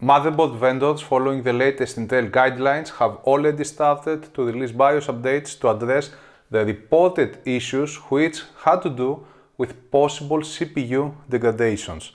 Motherboard vendors following the latest Intel guidelines have already started to release BIOS updates to address the reported issues which had to do with possible CPU degradations.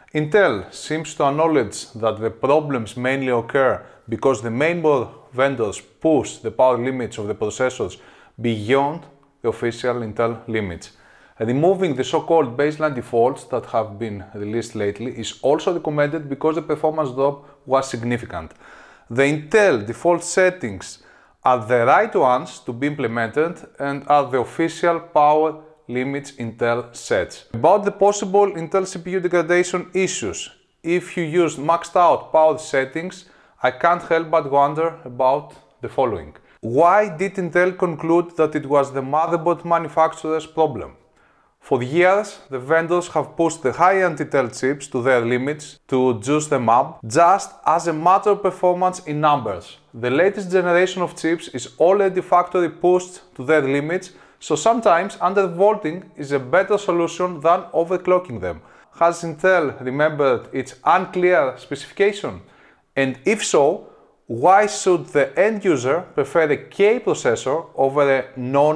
Intel seems to acknowledge that the problems mainly occur because the mainboard vendors push the power limits of the processors beyond the official Intel limits. Removing the so-called baseline defaults that have been released lately is also recommended because the performance drop was significant. The Intel default settings are the right ones to be implemented and are the official power limits Intel sets. About the possible Intel CPU degradation issues, if you use maxed out power settings, I can't help but wonder about the following. Why did Intel conclude that it was the motherboard manufacturer's problem? For years, the vendors have pushed the high-end Intel chips to their limits to juice them up, just as a matter of performance in numbers. The latest generation of chips is already factory pushed to their limits, so sometimes undervolting is a better solution than overclocking them. Has Intel remembered its unclear specification? And if so, why should the end user prefer a K processor over a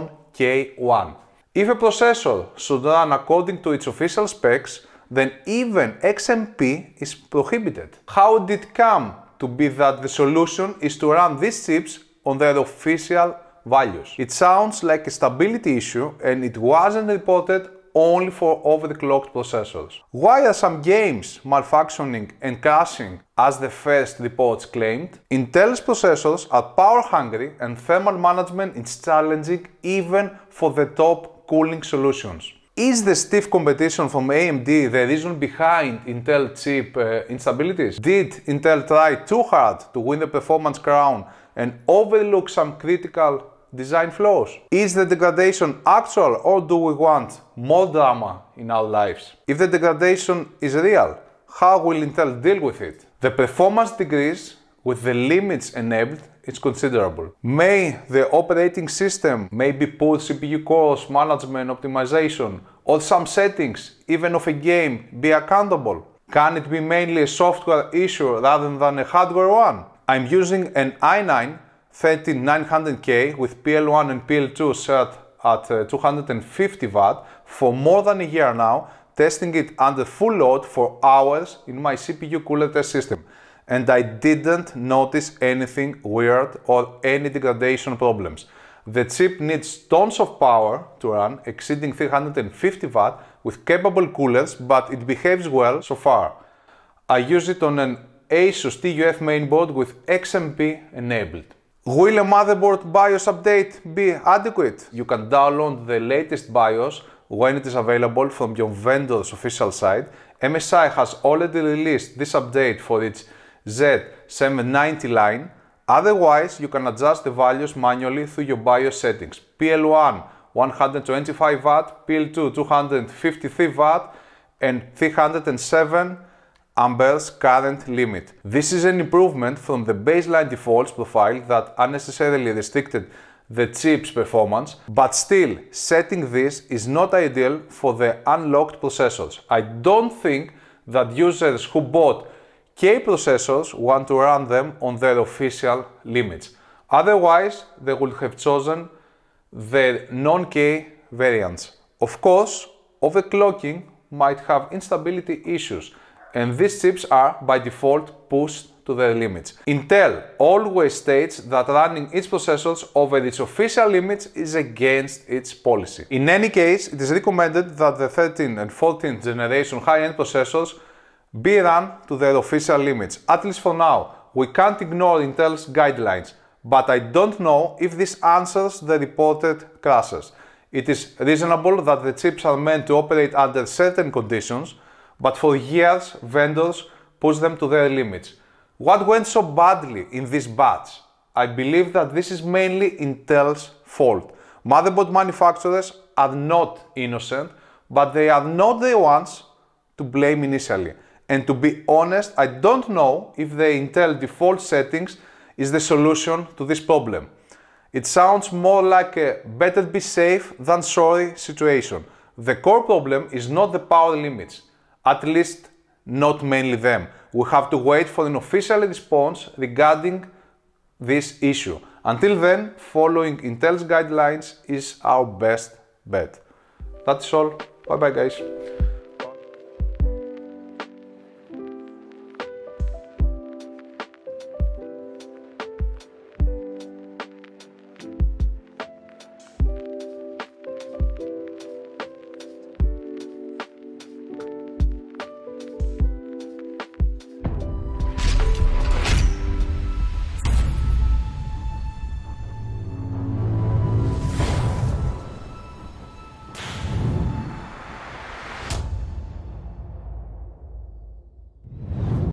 non-K one? If a processor should run according to its official specs, then even XMP is prohibited. How did it come to be that the solution is to run these chips on their official values? It sounds like a stability issue and it wasn't reported only for overclocked processors. Why are some games malfunctioning and crashing as the first reports claimed? Intel's processors are power hungry and thermal management is challenging even for the top cooling solutions. Is the stiff competition from AMD the reason behind Intel chip instabilities? Did Intel try too hard to win the performance crown and overlook some critical design flaws? Is the degradation actual or do we want more drama in our lives? If the degradation is real, how will Intel deal with it? The performance decrease with the limits enabled is considerable. May the operating system, maybe poor CPU cores, management, optimization, or some settings, even of a game, be accountable? Can it be mainly a software issue rather than a hardware one? I'm using an i9 13900K with PL1 and PL2 set at 250 Watt for more than a year now, testing it under full load for hours in my CPU cooler test system. And I didn't notice anything weird or any degradation problems. The chip needs tons of power to run, exceeding 350 Watt with capable coolers, but it behaves well so far. I use it on an Asus TUF mainboard with XMP enabled. Will a motherboard BIOS update be adequate? You can download the latest BIOS when it is available from your vendor's official site. MSI has already released this update for its Z790 line. Otherwise, you can adjust the values manually through your BIOS settings. PL1 125 Watt, PL2 253 Watt and 307 amperes current limit. This is an improvement from the baseline defaults profile that unnecessarily restricted the chip's performance, but still, setting this is not ideal for the unlocked processors. I don't think that users who bought K processors want to run them on their official limits. Otherwise, they would have chosen the non-K variants. Of course, overclocking might have instability issues, and these chips are, by default, pushed to their limits. Intel always states that running its processors over its official limits is against its policy. In any case, it is recommended that the 13th and 14th generation high-end processors be run to their official limits, at least for now. We can't ignore Intel's guidelines, but I don't know if this answers the reported crashes. It is reasonable that the chips are meant to operate under certain conditions, but for years vendors push them to their limits. What went so badly in this batch? I believe that this is mainly Intel's fault. Motherboard manufacturers are not innocent, but they are not the ones to blame initially. And to be honest, I don't know if the Intel default settings is the solution to this problem. It sounds more like a better be safe than sorry situation. The core problem is not the power limits, at least not mainly them. we have to wait for an official response regarding this issue. Until then, following Intel's guidelines is our best bet. That's all. Bye bye guys.